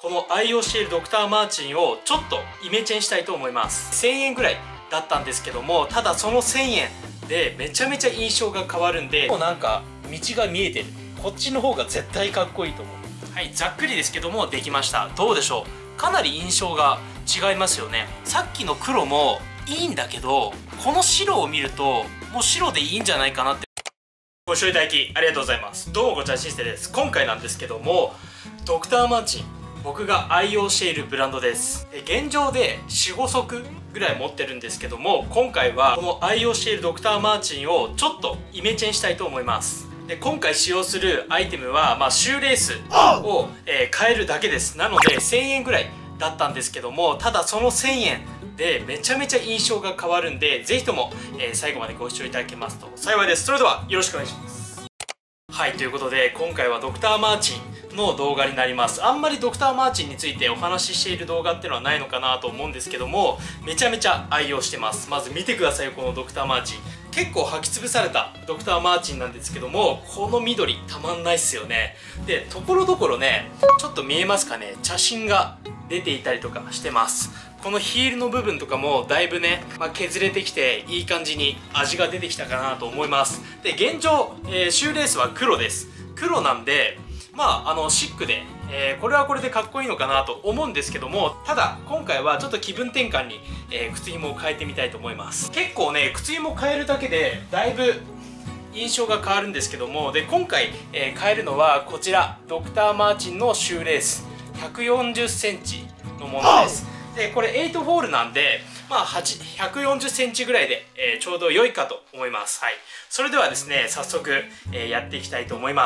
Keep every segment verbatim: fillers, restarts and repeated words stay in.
この愛用しているドクターマーチンをちょっとイメチェンしたいと思います。せんえんぐらいだったんですけども、ただそのせんえんでめちゃめちゃ印象が変わるんで、もうなんか道が見えてる。こっちの方が絶対かっこいいと思う。はい、ざっくりですけどもできました。どうでしょう、かなり印象が違いますよね。さっきの黒もいいんだけど、この白を見るともう白でいいんじゃないかなって。ご視聴いただきありがとうございます。どうもこちらシステです。今回なんですけども、ドクターマーチン、僕が愛用しているブランドです。現状で よん、ご足ぐらい持ってるんですけども、今回はこの愛用しているドクターマーチンをちょっとイメチェンしたいと思います。で今回使用するアイテムは、まあ、シューレースを、えー、変えるだけです。なのでせんえんぐらいだったんですけども、ただそのせんえんでめちゃめちゃ印象が変わるんで、ぜひとも、えー、最後までご視聴いただけますと幸いです。それではよろしくお願いします。はい、ということで今回はドクターマーチンの動画になります。あんまりドクターマーチンについてお話ししている動画っていうのはないのかなと思うんですけども、めちゃめちゃ愛用してます。まず見てくださいよ、このドクターマーチン。結構履き潰されたドクターマーチンなんですけども、この緑たまんないっすよね。でところどころね、ちょっと見えますかね、茶芯が出ていたりとかしてます。このヒールの部分とかもだいぶね、まあ、削れてきていい感じに味が出てきたかなと思います。で現状、えー、シューレースは黒です。黒なんでまああのシックで、えー、これはこれでかっこいいのかなと思うんですけども、ただ今回はちょっと気分転換に、えー、靴紐を変えてみたいと思います。結構ね靴紐を変えるだけでだいぶ印象が変わるんですけども、で今回、えー、変えるのはこちらドクターマーチンのシューレースひゃくよんじゅっセンチのものです。でこれはちホールなんで、まあ、ひゃくよんじゅっセンチぐらいで、えー、ちょうど良いかと思います。はい、それではですね早速、えー、やっていきたいと思います。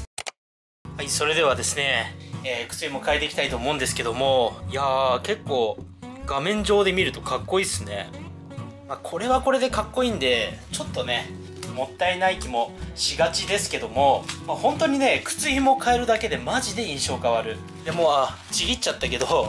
はい、それではですね、えー、靴も変えていきたいと思うんですけども、いやー結構画面上で見るとかっこいいっすね。まあ、これはこれでかっこいいんでちょっとねもったいない気もしがちですけども、まあ、本当にね靴紐を変えるだけでマジで印象変わる。でもあちぎっちゃったけど、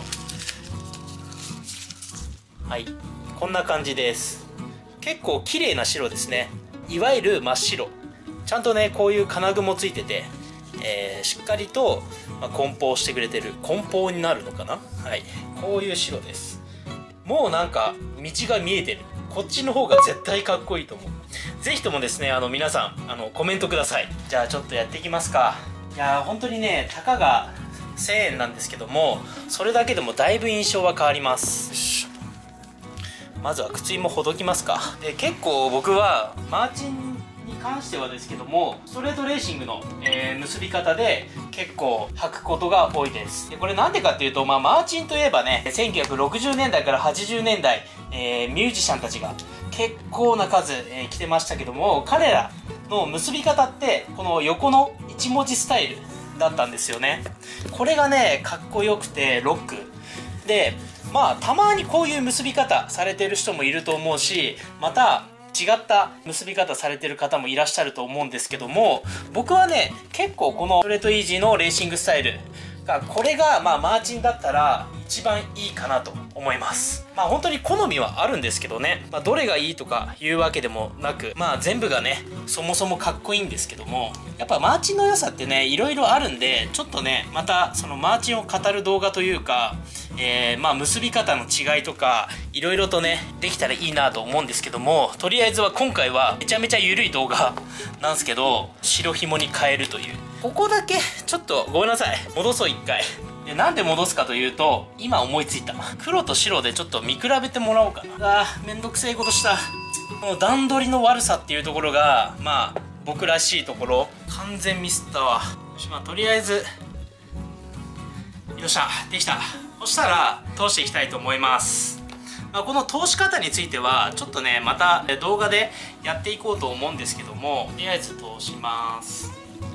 はい、こんな感じです。結構綺麗な白ですね。いわゆる真っ白。ちゃんとねこういう金具もついてて、えー、しっかりと、まあ、梱包してくれてる。梱包になるのかな。はい、こういう白です。もうなんか道が見えてる。こっちの方が絶対かっこいいと思う。ぜひともですね、あの皆さんあのコメントください。じゃあちょっとやっていきますか。いやー本当にねたかがせんえんなんですけども、それだけでもだいぶ印象は変わります。よし、まずは靴紐ほどきますか。で結構僕はマーチンに関してはですけども、ストレートレーシングの、えー、結び方で結構履くことが多いです。でこれなんでかっていうと、まあ、マーチンといえばねせんきゅうひゃくろくじゅうねんだいからはちじゅうねんだい、えー、ミュージシャンたちが結構な数、えー、着てましたけども、彼らの結び方ってこの横のいち文字スタイルだったんですよね。これがねかっこよくてロックで、まあたまにこういう結び方されてる人もいると思うし、また違った結び方されてる方もいらっしゃると思うんですけども、僕はね結構このストレートイージーのレーシングスタイルが、これがまあマーチンだったら一番いいかなと思います。まあ本当に好みはあるんですけどね、まあ、どれがいいとかいうわけでもなく、まあ全部がねそもそもかっこいいんですけども、やっぱマーチンの良さってねいろいろあるんで、ちょっとねまたそのマーチンを語る動画というか、えー、まあ結び方の違いとかいろいろとねできたらいいなと思うんですけども、とりあえずは今回はめちゃめちゃ緩い動画なんですけど、白紐に変えるという、ここだけちょっとごめんなさい、戻そう一回。でなんで戻すかというと、今思いついた黒と白でちょっと見比べてもらおうかな。あーめんどくせえことした。この段取りの悪さっていうところがまあ僕らしいところ、完全ミスったわ。よし、まあとりあえずよっしゃできた。そしたら通していきたいと思います。まあ、この通し方についてはちょっとねまた動画でやっていこうと思うんですけども、とりあえず通します。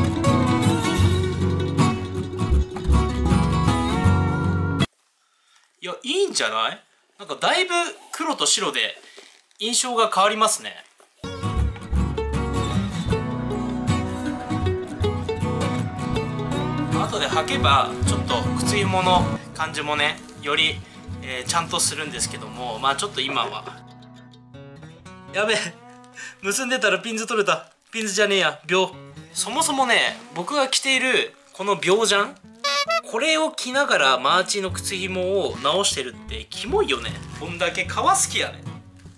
いやいいんじゃない？なんかだいぶ黒と白で印象が変わりますね。後で履けばちょっと靴紐の感じもねより、えー、ちゃんとするんですけども、まあちょっと今はやべえ結んでたらピンズ取れた。ピンズじゃねえや、秒。そもそもね僕が着ているこの秒ジャン、 これを着ながらマーチンの靴ひもを直してるってキモいよね。こんだけ革好きやね。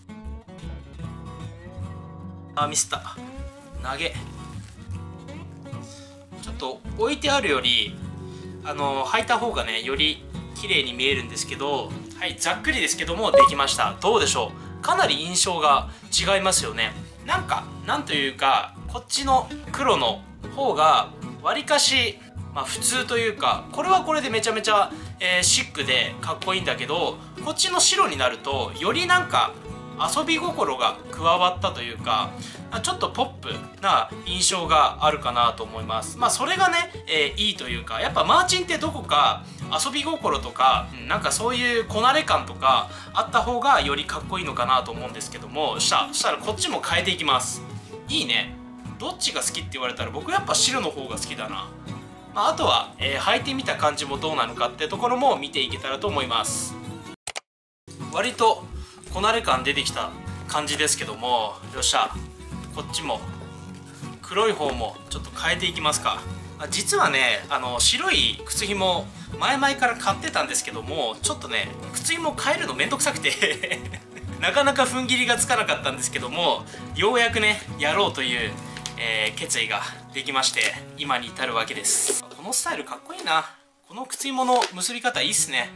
あ、ミスった。投げ。ちょっと置いてあるよりあの履いた方がねより綺麗に見えるんですけど、はい、ざっくりですけどもできました。どうでしょう。かなり印象が違いますよね。なんかなんというかこっちの黒の方がわりかし、まあ、普通というか、これはこれでめちゃめちゃ、えー、シックでかっこいいんだけど、こっちの白になるとよりなんか遊び心が加わったというか、ちょっとポップな印象があるかなと思います。まあそれがね、えー、いいというか、やっぱマーチンってどこか遊び心とか、うん、なんかそういうこなれ感とかあった方がよりかっこいいのかなと思うんですけども、したそしたらこっちも変えていきます。いいね。どっちが好きって言われたら僕やっぱ白の方が好きだな。まあ、あとは、えー、履いてみた感じもどうなのかってところも見ていけたらと思います。割とこなれ感出てきた感じですけども、よっしゃ、こっちも黒い方もちょっと変えていきますか。実はね、あの白い靴ひも前々から買ってたんですけども、ちょっとね靴ひも変えるのめんどくさくてなかなか踏ん切りがつかなかったんですけども、ようやくねやろうという、えー、決意ができまして今に至るわけです。このスタイルかっこいいな。この靴ひもの結び方いいっすね。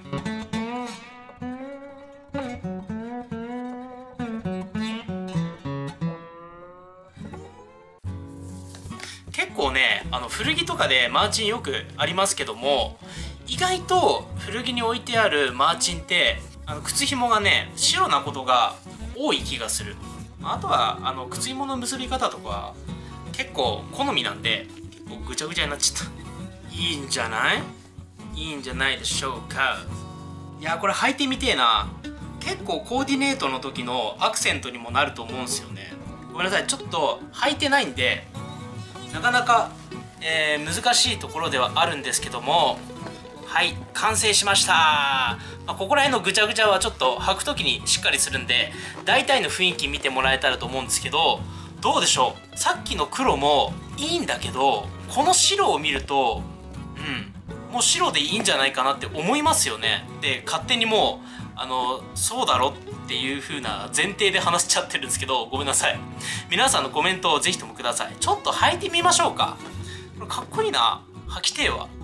結構ね、あの古着とかでマーチンよくありますけども、意外と古着に置いてあるマーチンってあの靴ひもがね白なことが多い気がする。あとはあの靴ひもの結び方とか結構好みなんで、結構ぐちゃぐちゃになっちゃった。いいんじゃない？いいんじゃないでしょうか。いやこれ履いてみてえな。結構コーディネートの時のアクセントにもなると思うんですよね。ごめんなさい、ちょっと履いてないんでなかなか、えー、難しいところではあるんですけども、はい完成しました。まあ、ここら辺のぐちゃぐちゃはちょっと履く時にしっかりするんで大体の雰囲気見てもらえたらと思うんですけど、どうでしょう。さっきの黒もいいんだけど、この白を見るとうんもう白でいいんじゃないかなって思いますよね。で勝手にもうあのそうだろっていう風な前提で話しちゃってるんですけど、ごめんなさい。皆さんのコメントをぜひともください。ちょっと履いてみましょうか。これかっこいいな。履きてえわ。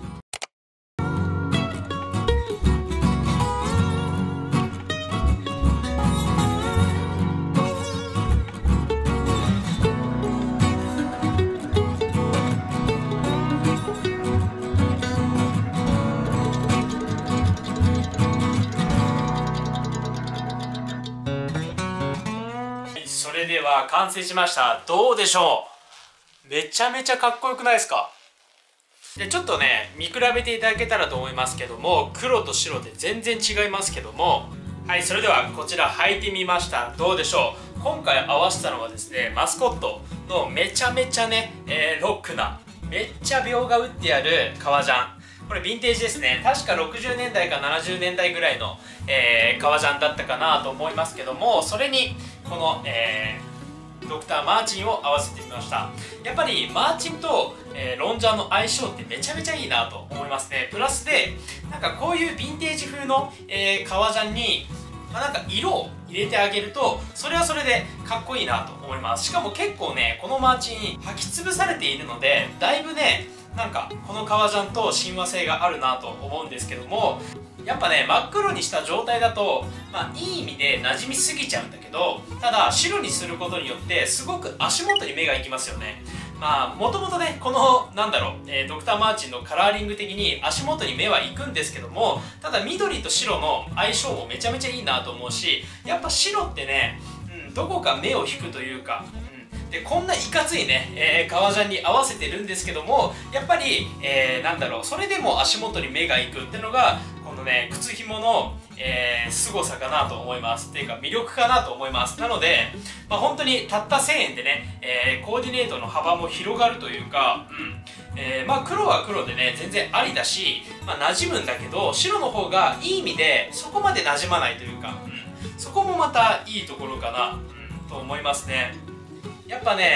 それでは完成しました。どうでしょう。めちゃめちゃかっこよくないですか。でちょっとね見比べていただけたらと思いますけども、黒と白で全然違いますけども、はい、それではこちら履いてみました。どうでしょう。今回合わせたのはですね、マスコットのめちゃめちゃね、えー、ロックなめっちゃ秒が打ってある革ジャン。これヴィンテージですね。確かろくじゅうねんだいかななじゅうねんだいぐらいの、えー、革ジャンだったかなと思いますけども、それにこの、えー、ドクターマーチンを合わせてみました。やっぱりマーチンと、えー、ロンジャーの相性ってめちゃめちゃいいなと思いますね。プラスでなんかこういうヴィンテージ風の、えー、革ジャンに、まあ、なんか色を入れてあげるとそれはそれでかっこいいなと思います。しかも結構ねこのマーチン履き潰されているので、だいぶねなんかこの革ジャンと親和性があるなと思うんですけども、やっぱね真っ黒にした状態だと、まあ、いい意味で馴染みすぎちゃうんだけど、ただ白にすることによってすごく足元に目がいきますよね。まあもともとねこのなんだろう、えー、ドクターマーチンのカラーリング的に足元に目はいくんですけども、ただ緑と白の相性もめちゃめちゃいいなと思うし、やっぱ白ってね、うん、どこか目を引くというか、でこんないかついね、えー、革ジャンに合わせてるんですけども、やっぱり、えー、なんだろう、それでも足元に目がいくっていうのがこのね靴ひもの、えー、凄さかなと思います。っていうか魅力かなと思います。なので、まあ、本当にたったせんえんでね、えー、コーディネートの幅も広がるというか、うんえー、まあ黒は黒でね全然ありだし、まあ、馴染むんだけど、白の方がいい意味でそこまで馴染まないというか、うん、そこもまたいいところかな、うん、と思いますね。やっぱね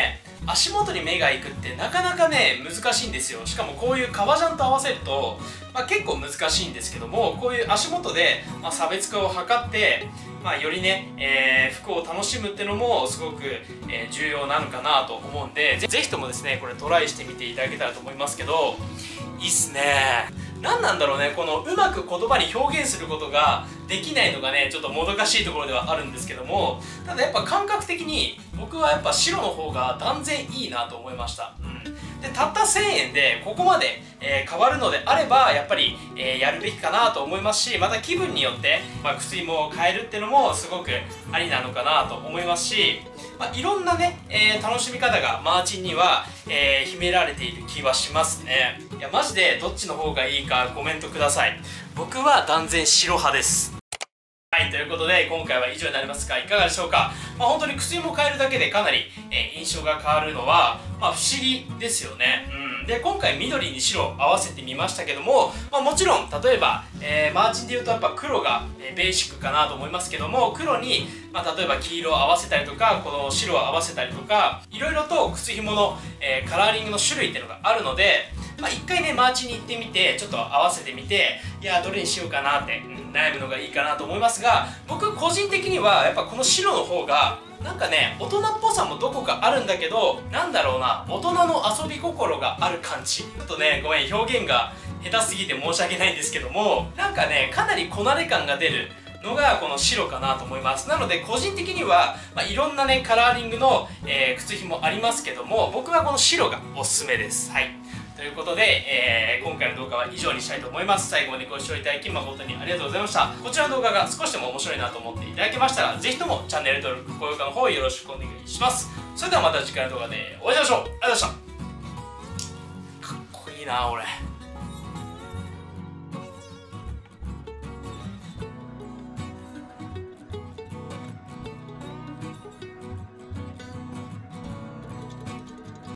足元に目がいくってなかなかね難しいんですよ。しかもこういう革ジャンと合わせると、まあ、結構難しいんですけども、こういう足元で、まあ、差別化を図って、まあ、よりね、えー、服を楽しむっていうのもすごく、えー、重要なのかなと思うんで、ぜひともですねこれトライしてみていただけたらと思いますけど、いいっすね。何なんだろうね、このうまく言葉に表現することができないのがねちょっともどかしいところではあるんですけども、ただやっぱ感覚的に僕はやっぱ白の方が断然いいなと思いました。うん、でたったせんえんでここまで、えー、変わるのであればやっぱり、えー、やるべきかなと思いますし、また気分によって、まあ、靴紐を変えるっていうのもすごくありなのかなと思いますし、まあ、いろんなね、えー、楽しみ方がマーチンには、えー、秘められている気はしますね。いやマジでどっちの方がいいかコメントください。僕は断然白派です。はい、ということで今回は以上になりますがいかがでしょうか。まあ、本当に靴紐を変えるだけでかなり、えー、印象が変わるのは、まあ、不思議ですよね。うん、で今回緑に白を合わせてみましたけども、まあ、もちろん例えば、えー、マーチンでいうとやっぱ黒が、えー、ベーシックかなと思いますけども、黒に、まあ、例えば黄色を合わせたりとかこの白を合わせたりとかいろいろと靴紐の、えー、カラーリングの種類っていうのがあるので、まあ、一回ねマーチンに行ってみてちょっと合わせてみて、いやどれにしようかなって、うん、悩むのがいいかなと思いますが、僕個人的にはやっぱこの白の方がなんかね大人っぽさもどこかあるんだけど、なんだろうな、大人の遊び心がある感じ。ちょっとねごめん表現が下手すぎて申し訳ないんですけども、なんかねかなりこなれ感が出るのがこの白かなと思います。なので個人的には、まあ、いろんなねカラーリングの、えー、靴紐ありますけども、僕はこの白がおすすめです。はい、ということで、えー、今回の動画は以上にしたいと思います。最後までご視聴いただき誠にありがとうございました。こちらの動画が少しでも面白いなと思っていただけましたら、ぜひともチャンネル登録、高評価の方よろしくお願いします。それではまた次回の動画でお会いしましょう。ありがとうございました。かっこいいな俺。